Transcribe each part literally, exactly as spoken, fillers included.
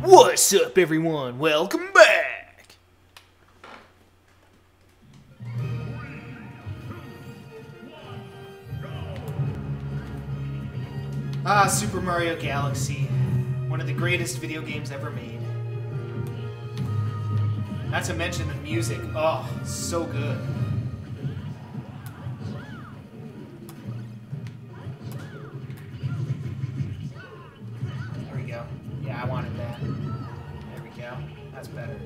What's up, everyone? Welcome back! Ah, Super Mario Galaxy. One of the greatest video games ever made. Not to mention the music. Oh, so good. There we go. Yeah, I wanted that. There we go. That's better.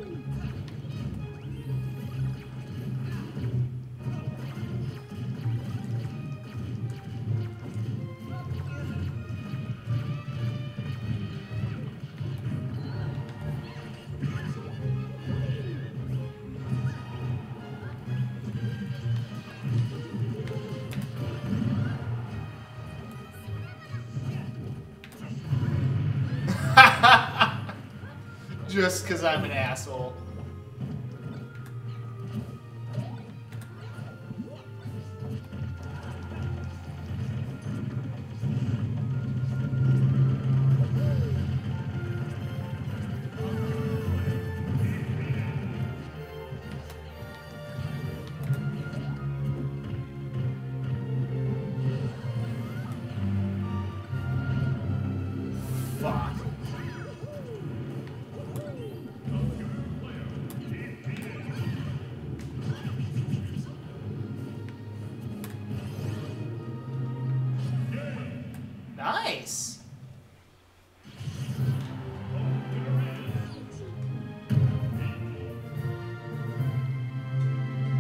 Just because I'm an asshole. Fuck. Nice.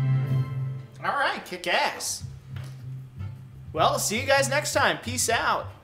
All right, kick ass. Well, see you guys next time. Peace out.